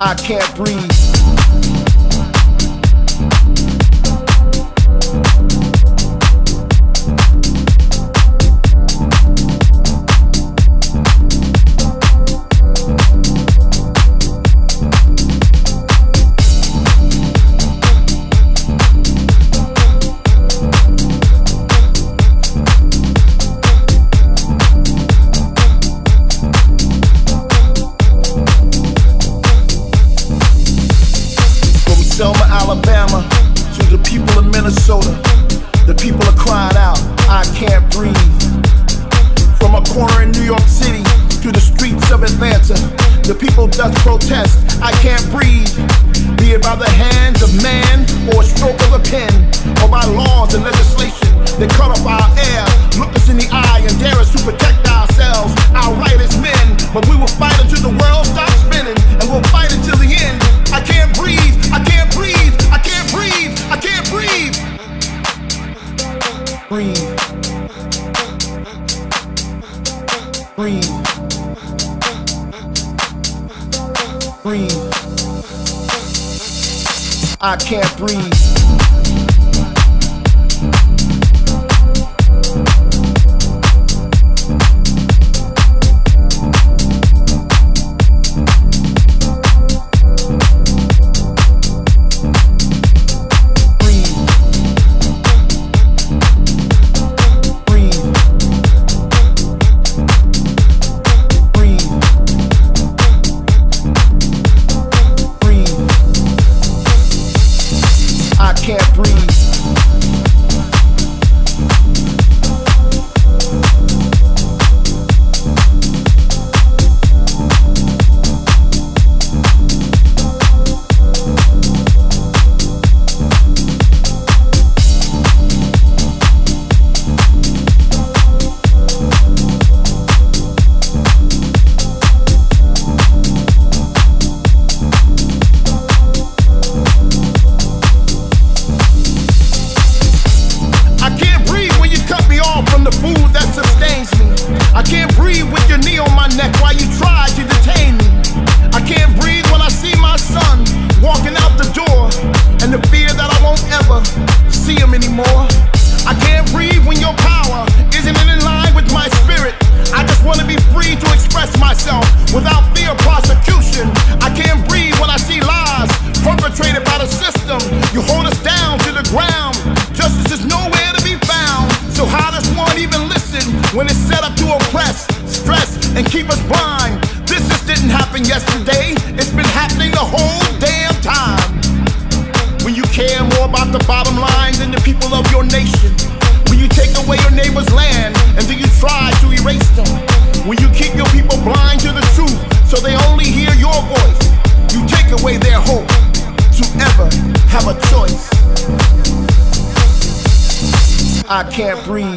I can't breathe. Selma, Alabama, to the people of Minnesota, the people are crying out, I can't breathe. From a corner in New York City to the streets of Atlanta, the people doth protest, I can't breathe. Be it by the hands of man or a stroke of a pen, or by laws and legislation that cut off our air, look us in the eye and dare us to protect ourselves, our right as men. But we will fight until the world stops spinning, and we'll fight until the end. I can't breathe, I can't breathe, I can't breathe, I can't breathe. Breathe. Breathe. Breathe. I can't breathe. Can't breathe. From the food that sustains me, I can't breathe with your knee on my neck while you try to detain me. I can't breathe when I see my son walking out the door, and the fear that I won't ever see him anymore. I can't breathe when your power isn't in line with my spirit. I just want to be free to express myself without fear of prosecution. I can't breathe when I see lies perpetrated by the system. You hold us down to the ground. Justice is nowhere to be found. So how does one even listen when it's set up to oppress, stress, and keep us blind? This just didn't happen yesterday. It's been happening the whole damn time. When you care more about the bottom line than the people of your nation. When you take away your neighbor's land and then you try to erase them. When you keep your people blind to the truth so they only hear your voice. You take away their hope to ever have a choice. I can't breathe.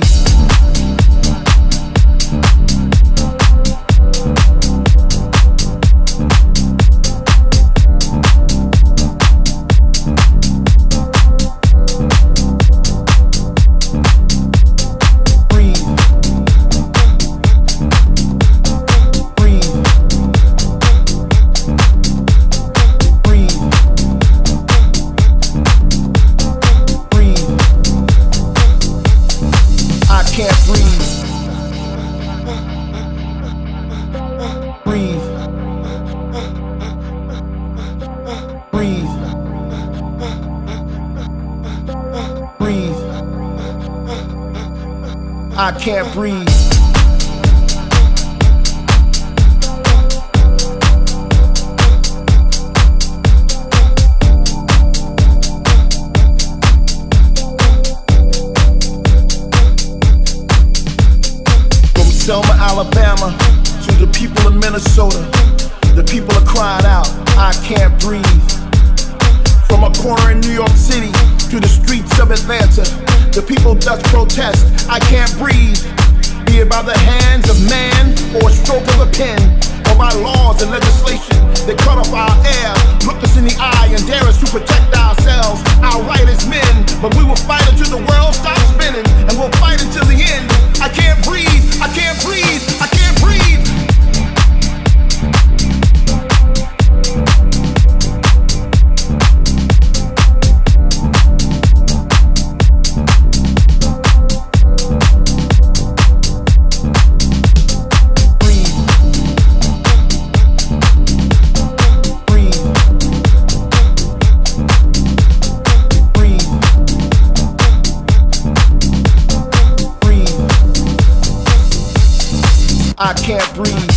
I can't breathe. From Selma, Alabama, to the people of Minnesota, the people are crying out, I can't breathe. From a corner in New York City to the streets of Atlanta, the people doth protest, I can't breathe. Be it by the hands of man or a stroke of a pen, or by laws and legislation that cut off our air, look us in the eye and dare us to protect ourselves, our right as men. But we will fight until the world stops spinning, and we'll fight until the end. I can't breathe, I can't breathe, I can't breathe. I can't breathe.